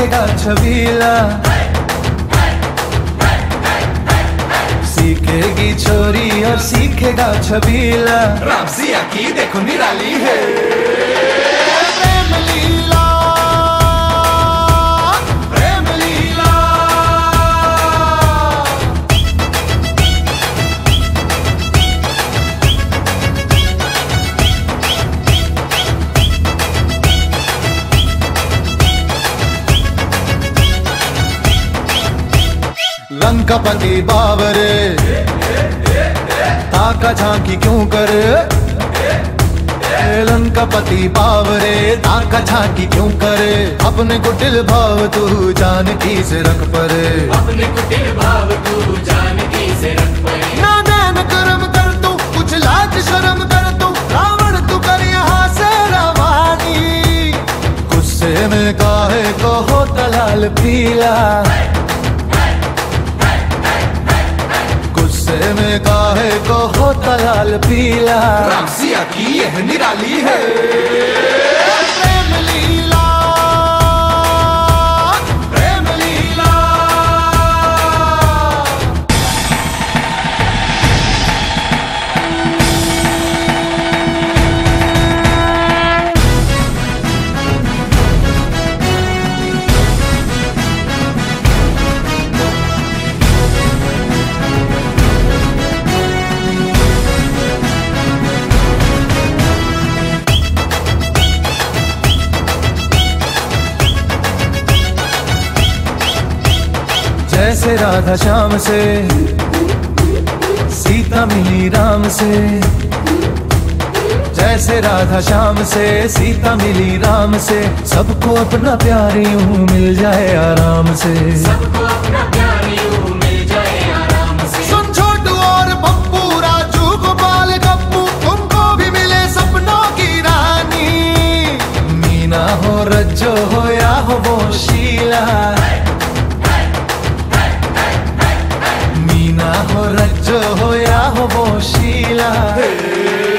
सीखेगा छबीला, सीखेगी छोरी और सीखेगा छबीला। रामसिया की देखो निराली है प्रेम लीला, प्रेम लीला। लंकापति बाबरे ताका झांकी क्यों करे, लंकापति बाबरे ताका झांकी क्यों करे। अपने को दिल भाव तू जानकी से रख परे, अपने को दिल भाव तू जानकी से रख परे। ना दैन कर्म कर तू, कुछ लाज शर्म कर तू, रावण तू कर यहाँ से रवानी। गुस्से में काहे को होता लाल पीला, गुस्से में काहे को होता लाल पीला। रामसिया की यह निराली है प्रेम लीला, प्रेम लीला। जैसे राधा श्याम से सीता मिली राम से, जैसे राधा श्याम से सीता मिली राम से। सबको अपना प्यार यूं मिल जाए आराम से, सबको अपना प्यार यूं मिल जाए आराम से। सुन छोटू और पप्पू, राजू गोपाल गप्पू, तुमको भी मिले सपनों की रानी। मीना हो रज्जो हो या हो वो शीला, मीना हो रज्जो हो या हो वो शीला।